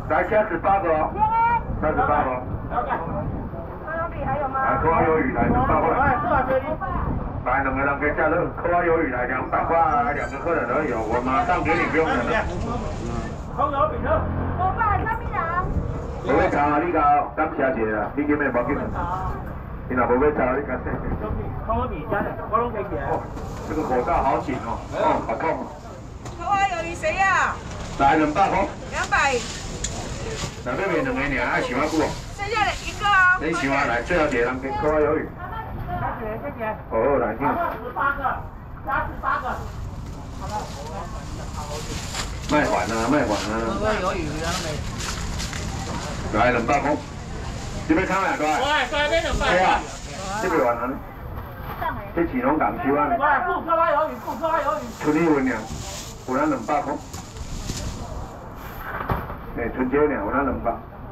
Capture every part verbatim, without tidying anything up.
来加十八个哦，加十八个。 科有比还有吗？ 来，科华鱿鱼来两百块。 哎，是吧，学弟？ 来，两个人给加热，科华鱿鱼来两百块，两个客人而已哦，我马上给你，不用等了。 空有比呢？ 我买什么人？ 无要炒啊，你搞，感谢姐啦，你今日无紧。你若无要炒，你搞谁？ 空有比加的，我拢给起来。 哦，这个口罩好紧哦，哦，好痛哦。 科华鱿鱼谁呀？ 来，两百块。 两百。 来，这边两个人，爱喜欢不？ 剩下的一个哦。 你喜欢来，最后一个人给科华鱿鱼。 谢谢谢谢。 哦，来听。 十八个，加十八个。好了。 卖完啊，卖完啊。 科华鱿鱼两枚。 来，两百块。这边看两块。 喂，这边两百。 对啊。这边完了。这钱拢共收啊。 喂，顾科华鱿鱼，顾科华鱿鱼。 春天份尔，有咱两百块。诶，春节尔有咱两百。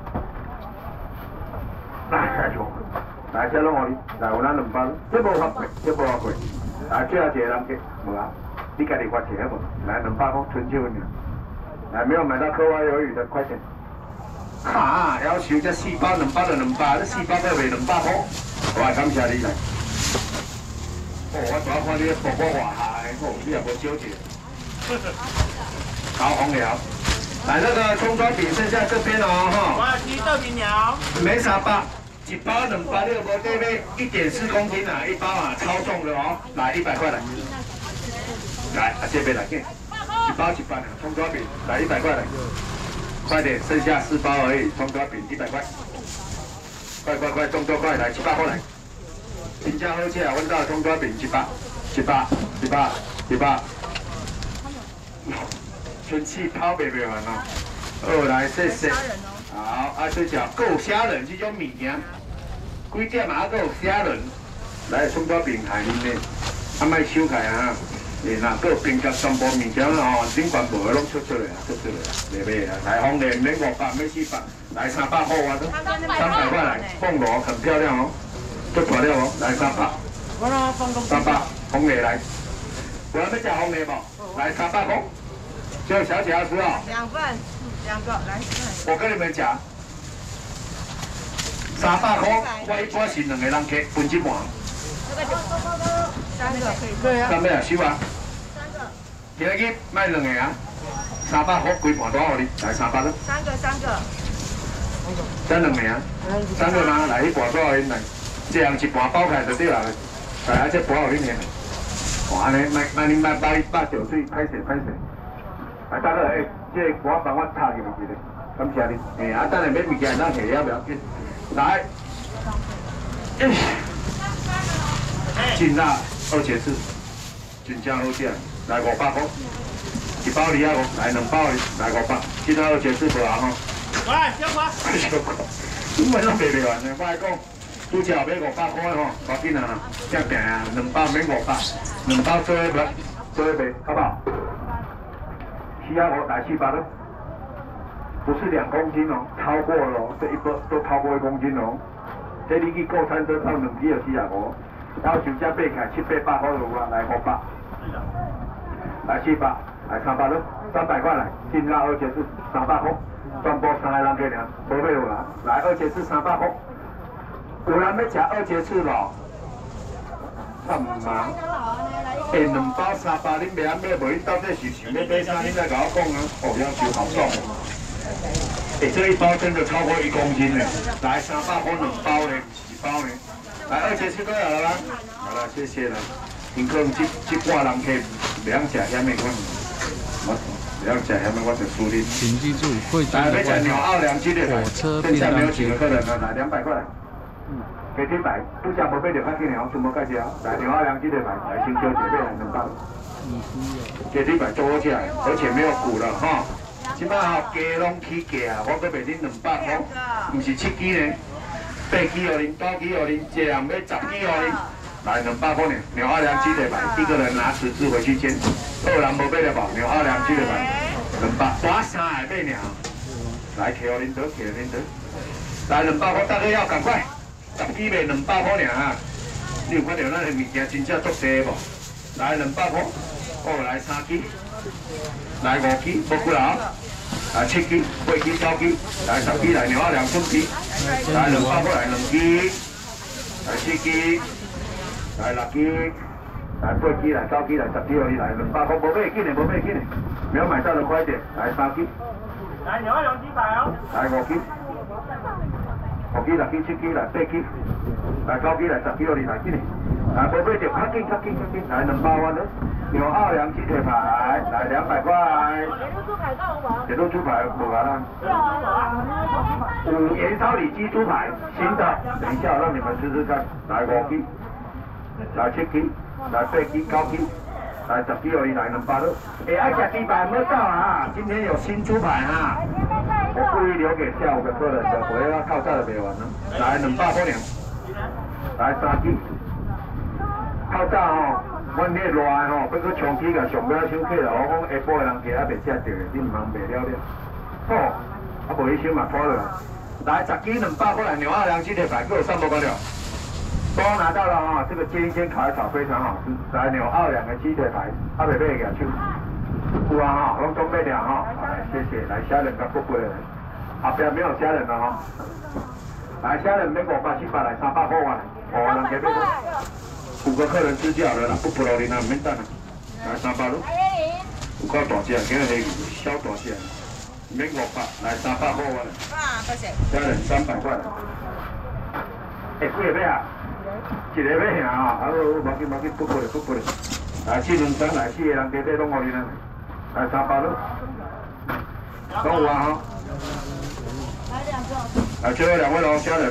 来，下坐。来，这拢互你，来有咱两百，这无发贵，这无发贵。来，最后一个人给，无啊？你家己发钱无？来，两百块春节份尔。来，没有买到科华鱿鱼的，快点。哈，要求这四包两包就两包，这四包要卖两百块。我感谢你来。哦，我主要看你婆婆话下，哦，你也无少钱。好红了。来，那个葱抓饼剩下这边哦，哈。 我鸡豆皮鸟。 没啥吧。一包两包六个对杯，一点四公斤啊，一包啊，超重的哦。来，一百块来。来，啊这边来见。一包一包的葱抓饼，来一百块来。快点，剩下四包而已，葱抓饼一百块。快快快，动作快，来七八块来。评价好吃啊，问到葱抓饼七八，七八，七八，七八。春气泡袂袂完哦。好，来谢谢。好，啊，这叫够虾仁这种物件，几点嘛够虾仁？来，葱抓饼下面呢，啊，莫收开啊。诶，那个冰格全部物件哦，顶全部拢出出来啊，出出来啊，袂袂啊！来，红莲免五百，免四百，来三百块啊都，三百块来，凤螺很漂亮哦，做漂亮哦，来三百，三百，红莲来，我要吃红莲不？来三百块，这位小姐要吃哦。 两份，两个，来。 我跟你们讲，三百块，我一般是两个人客分一半。 三个可以。 对啊。 三百啊，收啊。今日卖两个啊，三百块规盘多少你？来三百了。 三个，三个。 咱两个啊，三个吗？来一盘多少钱来？这样一盘包开就对啦。来，啊这盘互你呢。哇，安尼卖卖恁卖百百九岁，歹势歹势。来，大哥，诶，这盘帮我插入去咧，感谢你。诶，啊，等下买物件咱下了不要紧。来，真辣，二且是，真正好食。来五百块，一包二啊五，来两包来五百，其他二且是无啊吼。 喂，小花。 小可，你们拢卖袂完呢，我来讲，拄则要五百块吼，无紧啊啦，正平啊，两包免五百，两包做一卖，做一卖，好不好？七啊五来七百了，不是两公斤哦，超过了哦，这一包都超过一公斤哦。这你去购餐车放两支就四啊五，然后就这买起来七八百块就有啊，来五百。来七百，来三百了，三百块来，金辣而且是三百块，全部三个人给俩，无买有啦。来，而且是三百块，有人要吃二节翅咯？干嘛？哎，两包三百，恁袂晓买，无恁到底是想要买啥？恁再甲我讲啊！哦，要求好重哦。哎，这一包真的超过一公斤呢。来，三百块两包呢，几包呢？来，二节翅都有了啦。好了，谢谢了。因可能这这半人客袂晓食遐物款，我袂晓食遐物，我就输你。 请记住，贵州来，要的吃鸟奥良鸡的， 火车剩下没有几便当节个客人了，来两百块来。嗯，给一百，不加不费就看见了，全部介绍。来鸟奥良鸡的来，来青椒姐妹来两百。给一百做好起来，而且没有骨了哈。即摆吼鸡拢起价，我搁卖恁两百块，唔是七支呢，八支互恁，九支互恁，一人要十支互恁。来两百块呢，鸟奥良鸡的买，一个人拿十支回去煎。二人无买了吧？鸟奥良鸡的买，两百，我三个买尔。来，摕互恁得，摕互恁得。来两百块，大家要赶快，十支卖两百块尔啊！你有看到咱的物件真正足济无？来两百块，哦，来三支，来五支，无几啦。 来七支，八支、九支，来十支，来牛仔两春支，来两百块来两支，来四支，来六支，来八支，来九支，来十支，来两百块，无买紧的，无买紧的，没有买到的快点，来三支， 来牛仔两支牌哦， 来五支，五支、六支、七支，来八支，来九支，来十支，来紧的，来无买就较紧、较紧、较紧，来两百万的。牛奥良鸡腿排，来两百块。 铁路猪排到无？ 铁路猪排无啊啦。 有啊。 五盐烧里脊猪排，新的，等一下让你们试试看。来五支，来七支，来八支、九支，来十支而已，来两百了。哎，爱吃鸡排没到啊？今天有新猪排哈。我故意留给下午的客人的，我要靠炸的没完了。来两百块两，来三支，靠炸哦。阮迄热吼，要搁长期甲上尾手客啦，我讲下晡的人客还袂食着，你唔通卖了了。好，啊无伊手嘛拖落来。来十支两百块来牛奥良鸡腿排，给我上不关了。都拿到了哈，这个煎一煎烤一烤非常好吃。来牛奥良的鸡腿排，啊袂买个手。有啊哈，拢准备了哈，来谢谢，来虾仁甲不贵的，后边没有虾仁了哈。来虾仁免五百七百来三百块完，哦人客要。五个客人吃就好了啦，不不劳你啦，唔免等啦。来三百咯，有够大只，今日黑小大只，免五百，来三百块我啦。 啊，多谢。 家人三百块。哎，几个尾啊？一个尾啊！啊，好，无紧无紧，不过来不过来。来四两三，来四个人加底拢互你啦。来三百咯。拢有啊哈。来两个。来最后两位喽，家人。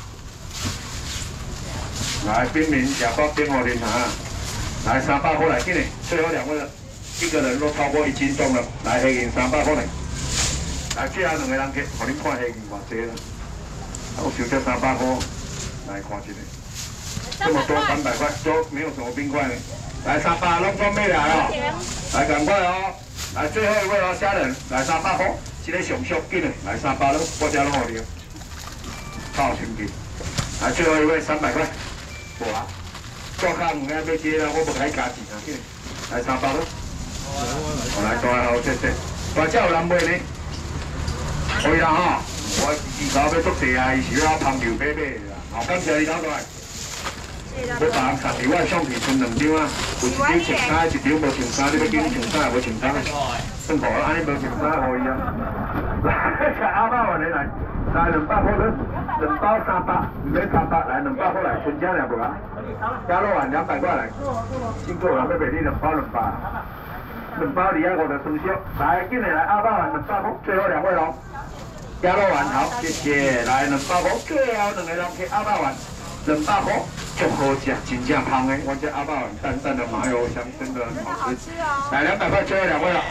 来，冰明假包冰火林啊！来三百块来，今年最后两位了，一个人都超过一斤重了。来黑银三百块来，来最后两个人去，互恁看黑银偌济啦。我收这三百块，来看一下，这么多三百块都没有什么冰块呢。来三百，拢准备来哦，来赶快哦！来最后一位哦，家人，来三百块，这个上俗紧的，来三百了，我家拢互你，靠亲戚。来最后一位三百块。无啊，大卡唔爱要接啦，我无开加钱啊，来三百咯。我来大好谢谢，大只有人买呢？可以啦吼，我二头要做济啊，伊是要香油买买啦。好，感谢你老大。我把人插伫我橡皮村两张啊，有一张穿衫，一张无穿衫，你要叫你穿衫无穿衫啊？算好啦，安尼无穿衫可以啊。来，吃阿爸碗的来。来两百块了，两包三百，唔免三百，来两百块来，全家两个啊，加肉丸两百块来，辛苦了，要卖你两包两百，两包二百五的生肖，来，今年来阿爸碗两百块，最后两位喽，加肉丸好，谢谢，来两百块，最后两个人去阿爸碗，两百块，足好食，真正香的，我这阿爸碗淡淡的麻油香，真的很好吃，来两百块，最后两位了。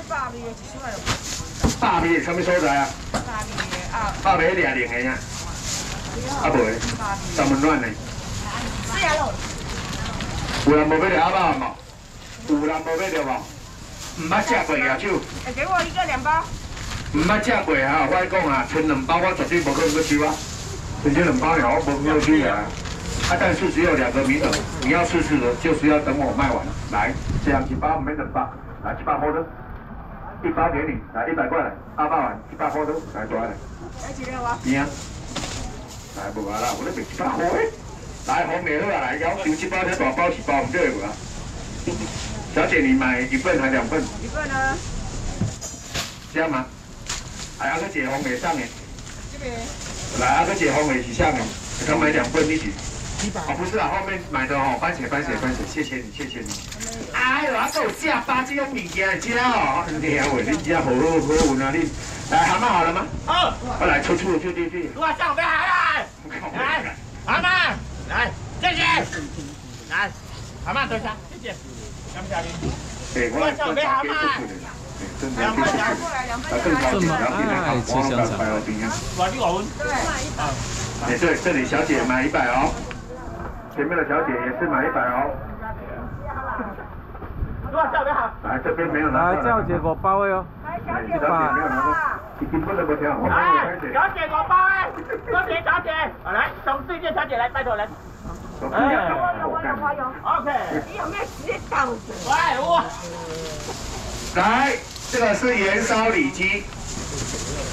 大米什么所在啊？大米俩零的呀，啊无的，三文卵的。是啊咯。有人无买着阿爸嘛？有人无买着无？唔捌食过牙手。给我一个两包。唔捌食过啊！我讲啊，剩两包我绝对无可能去收啊。剩这两包了，我无可能收啊。啊，但是只有两个名额，你要试试的，就是要等我卖完。来，这样一包没两包，来一百块的。一包给你，来一百块来，阿爸碗一百块都来多来。来几条啊？边啊？来无啊啦，我咧卖一百块。来红梅好啊，来要求一包这大包是包唔对无啊？小姐，你买一份还两份？一份呢？这样吗？来阿个姐红梅上诶。这边。来阿个姐红梅是上诶，他买两份一起。哦，不是啊，后面买的哦，番茄番茄番茄，谢谢你，谢谢你。哎呦，啊，都有下巴这种物件食哦，你听话，你食好好好运啊你。来，蛤蟆好了吗？好。我来出出去去去。我上边来，来，蛤蟆，来，谢谢。来，蛤蟆坐下，谢谢。感谢你。对，我上边蛤蟆。两份两过来，两份两。这么爱吃香肠。买一碗。对。哎，对，这里小姐买一百哦。前面的小姐也是买一百哦。来这边没有拿。来，小姐五包的哦。来，小姐五包。已经不能不跳。来，小姐五包哎，小姐小姐，来，从对面小姐来，拜托来。哎，我有我有我有。OK。你有没有直接倒着？喂，我。来，这个是盐烧里脊。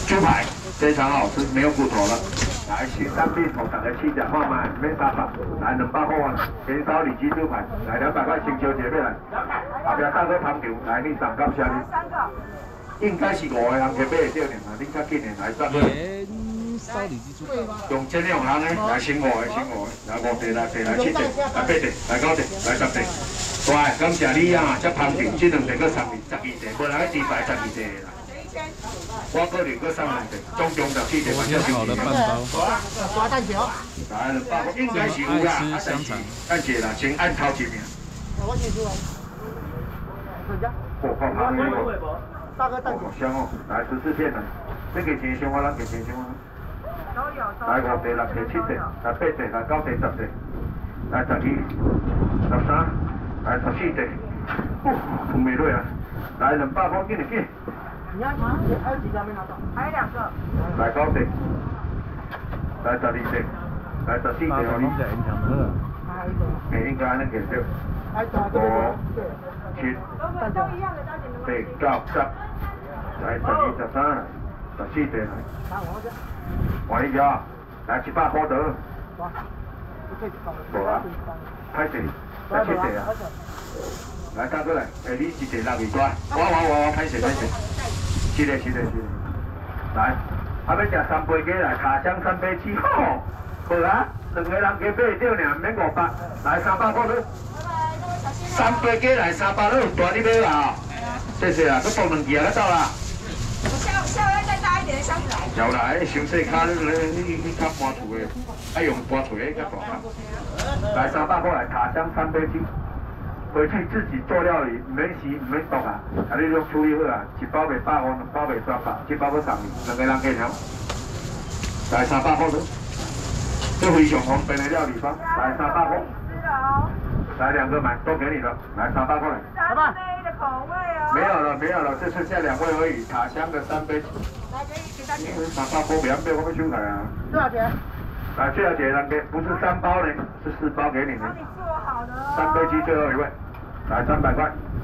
猪排非常好吃，没有骨头了。来，新三品同大家试下看卖，免三百，来两百块啊！盐烧里脊猪排，来两百块青椒节要来，后边大个汤条，来你上到啥哩？ 三个。 应该是五个人去买得到呢，你较紧的来上。 盐烧里脊猪排。 用这两行的来先五个，先五个，来五地来地来七地，来八地，来九地，来十地。来，感谢你啊！这旁边这两地搁送你十二地，无人去猪排十二地啦。我个人搁送两地，总共十四地，反正好的饭包。 抓蛋条。 来了，包应该是有啦，啊但是按姐啦，先按头一名。 我先出来。回家。 我靠，他那个。 大哥蛋条。 好香哦，来十四片啦，这个钱箱我咱给钱箱啊。 都有。 来五地、六地、七地、来八地、来九地、十地，来十二、十三，来十四地。哦，không袂落啊！来两百块，紧点紧。 你要还有几张没拿到？ 还有两个。 来九地，来十二地，来十四地哦。 还有一个。 诶，应该安尼给对。 还有这个。对。 七。 都都一样的，大姐们。 八九十，来十二、十三，十四地来。 拿我这。 换一家，来七百块得。 哇。 无啊，歹势，来七地啊。来，大哥来，诶，你一地六二块，我我我我，歹势歹势，是的是的是的。来，啊要食三杯鸡来，卡香三杯鸡，吼，无啊，两个人加买得着呢，免五百，来三百块了。三杯鸡来三百了，大你买啦，谢谢啊，佮放两件啊，走啦。 我下下回再大一点的箱子来。 有啦，诶，上细卡你你你较搬厝的，爱用搬厝的较大卡。来三百块来，卡香三杯鸡。回去自己做料理，唔免洗，唔免冻啊！啊，你用处理好啊，一包卖百五，两包卖三百，一包要送你，两个人可以了。来三百块了，这非常方便的料理方，来三百块。来两个买，都给你了，来三百块。 三杯的口味哦。 没有了，没有了，就剩下两位而已，塔香的三杯。 来给给大姐。 三百块，不要被我们收台啊。 多少钱？ 来，最小姐，两个不是三包呢，是四包给你们。 帮你做好的哦。 三杯鸡最后一位，来三百块。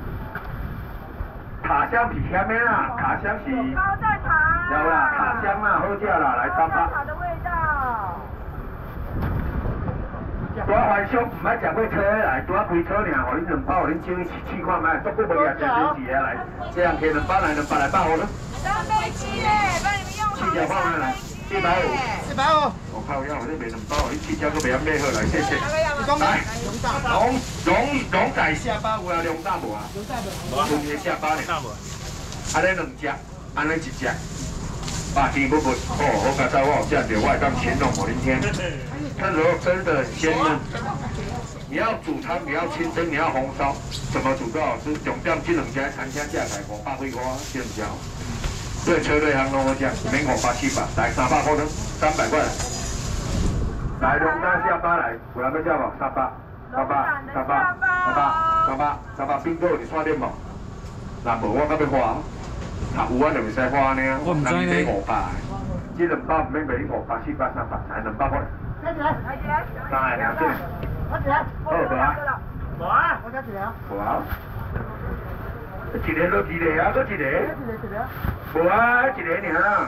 塔香是虾面啦，塔香是。 高蛋挞。 有啦，塔香啦，好食啦，来三百。 高蛋挞的味道。 多番薯唔爱食过车来，多开车尔，互恁两包，互恁酒试试看卖，足久无夜食真是来，这样摕两包来，两包来百五了。 三杯鸡嘞，帮你们用好。 四条放下来，四百五。 四百五。 我靠，要我这卖两包，你四条都袂晓买好来，谢谢。 来， 龙龙龙仔下巴有啊，龙大无啊？ 龙大无。 龙的下巴呢？安尼两只，安尼一只，八天不不，哦，我刚才我有见到，我还当形容我今天，它肉真的很鲜嫩。你要煮汤，你要清蒸，你要红烧，怎么煮都好吃。重点这两家餐厅价才五百几块，这唔少。对车队行拢好食，免五百七百，来三百块呢，三百块。来龙大下巴来，有人要叫无？三百，三百，三百，三百，三百，三百，冰哥有刷点无？若无我较要花，若有我就袂使花呢。 我唔知呢。 五百，这两包唔免卖你五百、四百、三百，来两百块。 加起来。 来起来。 三个两件。 加起来。 好无啊？ 无啊，我加起来啊。 无啊。一个落一个啊，搁一个。 一个一个。 无啊，一个尔。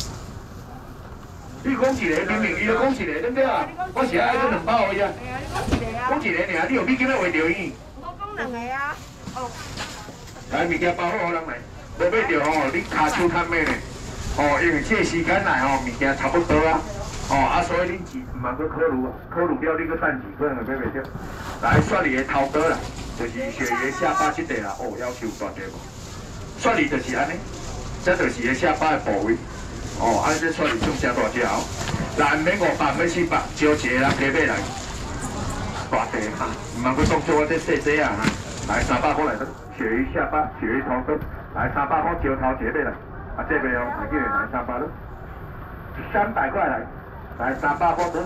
你讲一个，明明伊就讲一个，对不对啊？我是爱这两包而已啊。 哎呀，你讲一个啊。 讲一个尔，你有比今仔画着伊？ 我讲两个啊。哦。 来，物件包好，人来。无买着吼，你骹手较慢呢。哦，因为这时间来吼，物件差不多啊。哦，啊，所以恁钱唔通去考虑啊，考虑了你去等钱，可能会买袂着。来，雪梨的头刀啦，就是鳕鱼的下巴这块啦。哦，要求大着无？雪梨就是安尼，这就是个下巴的部位。哦，安这雪梨种真大只哦。来，免五百，免四百，招一个人加买来。大地哈，唔通去当做我这细细啊哈。来，三百块来得，鳕鱼下巴，鳕鱼头刀，来三百块招头一个买来。啊，这边哦，还叫人来三百了，三百块来。来三百块得，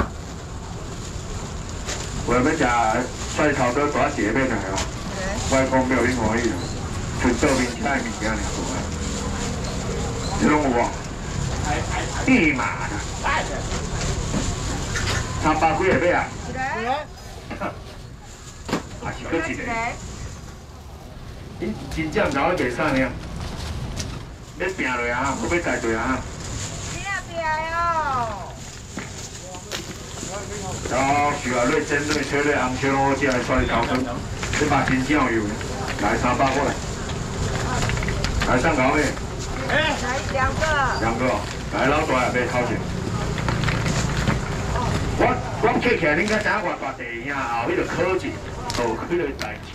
我要食蒜头刀大一个买来哦。我讲没有恁欢喜啦，纯做面菜物件尔做啊。这拢有无？立马的。三百几个买啊？ 一个。 还是搁一个？你真正头卖啥呢？要拼落啊，我要载落啊。 是啊，类煎、类切、类红烧拢好食，来刷你头汤，你把真酱油，来三百过来，来上高妹， 来两个。 两个，来老大也买头前。我我客起来，恁敢知影偌大地影后迄个科技，哦，迄个大钱。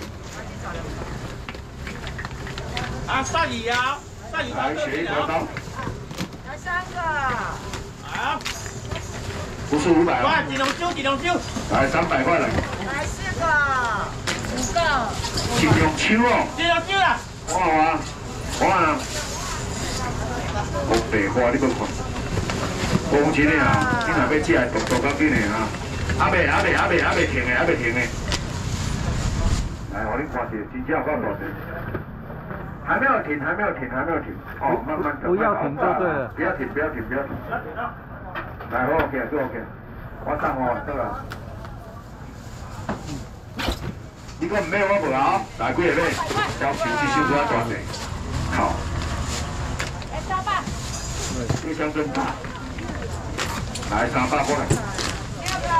啊，鳝鱼啊，鳝鱼来，学一条刀， 来三个。 好， 不是五百哇， 啊， 几两酒，几两酒， 来三百块来， 来四个。五个。 一两手哦， 几两酒啊？ 我啊，我啊，我白花你要看，公斤的啊，你若要食的，多多较紧的啊，还袂还袂还袂还袂停的，还袂停的，来，我你看一下，真正有够大只。还没有停，还没有停，还没有停。哦，慢慢等。 不要停就对了。 不要停，不要停，不要停。来，我 OK，都 OK。我上哦，对了。你讲唔买我无啊？来几个买？小手一手比较大点。好。 来三百。 这箱真大。来三百过来。 六个。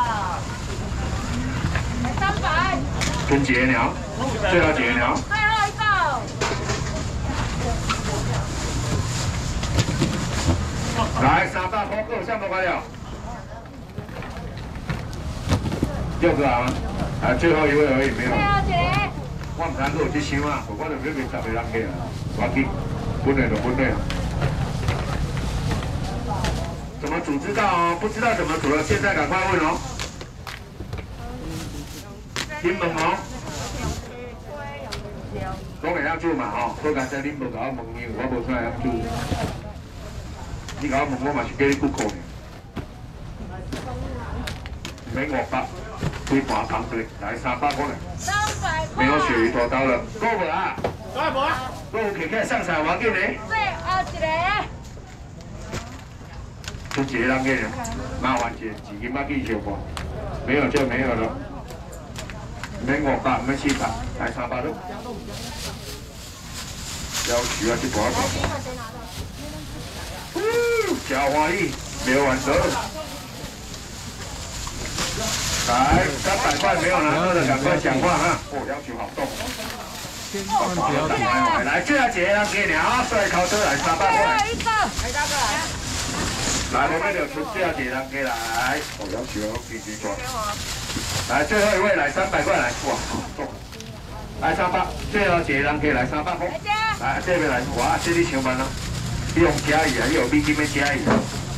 来三百。 跟几个鸟？最后几个鸟？ 最后一个。 来三百块，够上不快了？六个啊，来最后一位而已，没有。 最后一个。 我唔通有这箱啊，我就要卖十个人给啊，我去，分类就分类啊。怎么煮知道哦？不知道怎么煮了，现在赶快问哦。柠檬哦，拢会晓煮嘛吼，我刚才恁无甲我问伊，我无出来晓煮。你甲我问，我嘛是叫你顾客呢。免五百，几盘糖对，来三百过来。 三百块。 没有鳕鱼头刀了，够无啊？ 多少无？ 够有起起上菜要紧嘞。 最后一个。 就一个人给呢，麻烦些，几斤要记小看，没有就没有了。免五百，免四百，来三百咯。要求啊，这大大。小花丽，没完得。来，三百块没有拿到的，赶快讲话哈！哦，要求好重。 千万不要停。 来，来，最后一个人给你啊，帅考车来三百块。 最后一个。来大哥来。 来，我们就出最后一个人给来。哦，要求我继续抓。来，最后一位来三百块来，哇，好重。来三百，最后一个人给来三百块。来，这边来，哇，这里上班了。你用加鱼啊，你有美金的加鱼。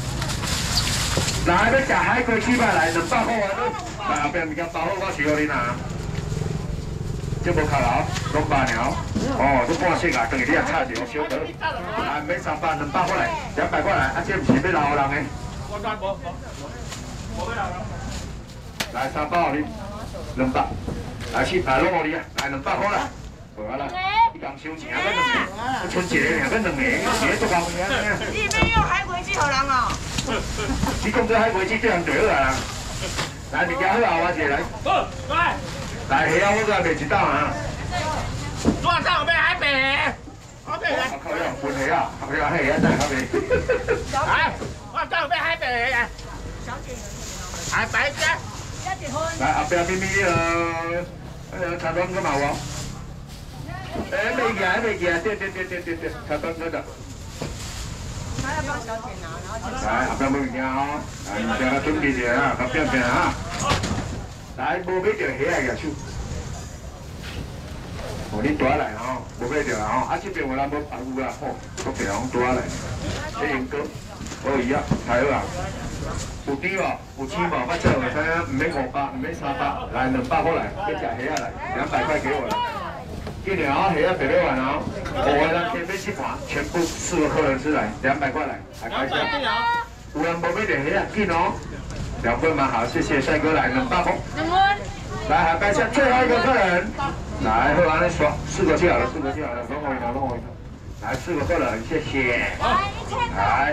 来，要吃海龟翅膀来，两百块啊！来后边物件包好，我是互你拿。这无卡劳，拢八鸟。哦，都半色啊，等于你也差一个小得。来，免三百，两百块来，两百块来，啊，这不是要老人的。 我赚无无无要啦。 来三百你，两百，来四百拢互你啊，来两百块来。好啊啦，你讲收钱啊，要两个，剩一个尔，要两个，一个多方面啊。 你要用海龟去互人哦。 你讲这海龟子这样对好啊！来，物件好啊，我一个来。 好，来， 来，虾我个卖一道啊。 多少买海白？海白来。 靠呀，分虾啊，靠呀，嘿，呀，再靠你。 来，多少买海白来？海白只。 来，后边咪咪呃，呃，茶庄个嘛有？哎，没记啊，没记啊，对对对对对对，茶庄个的。 他要帮小姐拿，然后来，后边没物件哦，来，物件准备者啊，后边边啊。来，无买着虾个手。哦，你带来吼，无买着啊吼，啊这边有人无啊有啦，吼，我别人带来，这英哥，可以啊，太好啊。有甜无？有青无？我这有睇啊，唔免五百，唔免三百，来两百块来，要食虾来，两百块给我来。今年啊，虾别别玩哦，五个人可以买七盘，全部四个客人吃来，两百块来，来开箱。有人无买着虾，紧哦。两份蛮好，谢谢帅哥来两百块。 两份。 来，海白虾最后一个客人，来，喝完了说，四个就好了，四个就好了，弄我一个，弄我一个。来，四个客人，谢谢。来。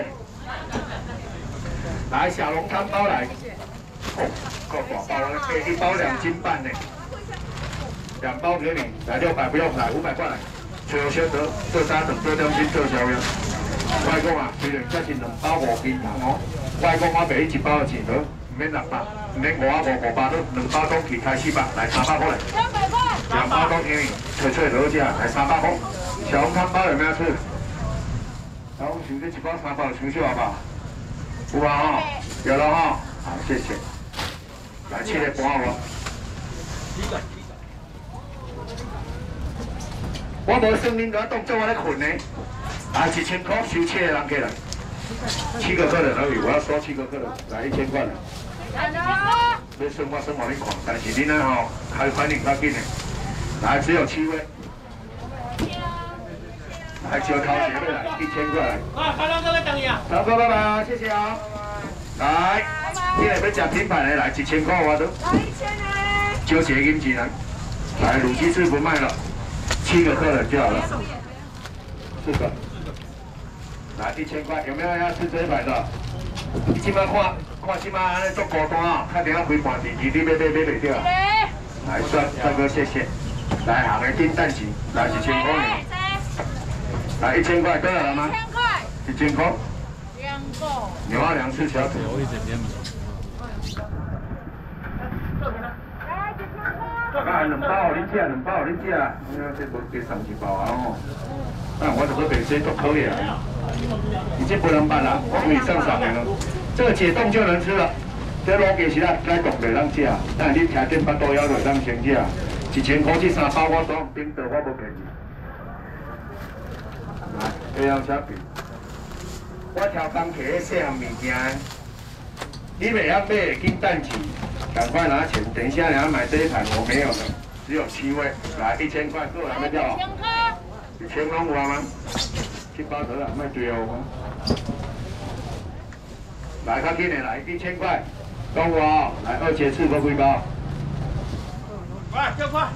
来小笼汤包来，哦，够大包了，可以一包两斤半呢，两包给你，来六百不用来，五百块来，最后选择做三等做两斤做宵夜。我讲啊，虽然这是两包五斤糖哦，我讲我卖你一包的钱多，唔免六百，唔免五啊五五百，都两包东起开始吧，来三百块来。 三百块。 两包东西，脆脆好食，来三百块。小红汤包有没有吃？小红熊这一包三包，熊秀好不好？有吧哈？有了哈，好，谢谢。来，切个盘我。我无算恁个当做我咧困呢，啊，一千块收切的人过来，七个客人而已，我要收七个客人，来一千块了。要算我算互恁看，但是恁呢吼开反应较紧的，来只有七位，来招头前面来一千块来。 啊，开到这个等你啊。 老哥，拜拜，谢谢啊。来，你来要吃品牌的来一千块我都。 来一千呢。 纠结银几人，来卤鸡翅不卖了。七个客人就好了，四个，来一千块，有没有要吃这一排的？你今麦看，看今麦安尼做高端啊，看等下开盘地，你你买买买袂掉。来帅帅哥谢谢，来行个订蛋钱，来一千块，来一千块对了吗？ 一千块。 一千块。 两个。 牛二两次小腿。 有一点点。 啊，两包互恁食，两包互恁食，你看这无加送一包啊吼。啊，我这个卖这都可以啊。你这不能办啦，我可以上上来了。这个解冻就能吃了。这卤鸡是咱解冻袂当食，但是你听见巴肚枵就当先食。一千块这三包我都冰倒，我无便宜。来，这样车票。我挑工课咧细项物件，你袂晓买紧等钱。赶快拿钱，等一下你要买这一盘，我没有了，只有七位，来一千块，够了没掉？ 一千块。 一千块有啊吗？七包得了，卖对哦。来，较紧的来，一千块，够有哦。来，二节四个几包？ 快，叫快！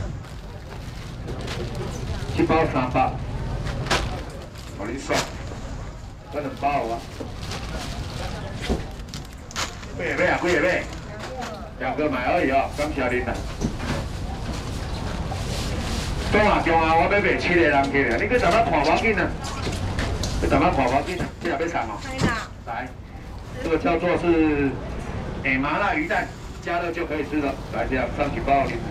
七包三包，我你算，这两包有啊？几个买啊？几个买？两个买而已哦，感谢您啦。中啊中啊，我要卖七个人去了，你去怎么看我紧啊？去怎么看我紧啊？这也要上哦。来，这个叫做是诶麻辣鱼蛋，加热就可以吃了。来，这样上去包你。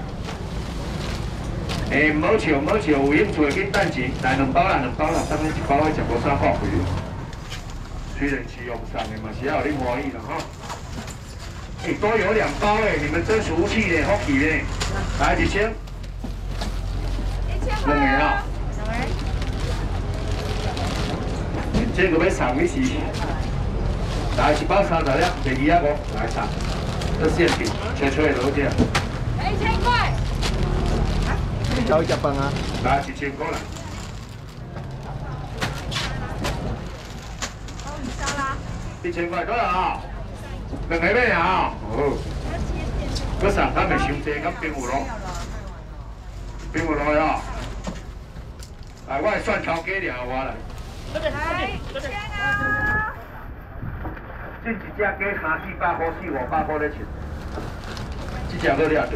诶，唔好笑唔好笑，有兴趣的紧等钱，来两包啦两包啦，上面一包的食无三百块。虽然是用上的嘛，是要有恁欢喜啦哈。哎，多有两包哎，你们真俗气嘞，好气嘞！来几千， 一千两个啊，这个要送你是，来一包三十粒，第二啊五，来送，这现品，切切的多少？ 一千块。 交一下饭啊！ 来一千块来。 哦，你烧啦。 一千块多少啊？两个买啊！哦，我送他们伤济，咁冰有咯，冰有咯呀！来，我来算头家了，我来。 来，一千啊。 这一只鸡三四百块、四五百块咧钱，这只好了对。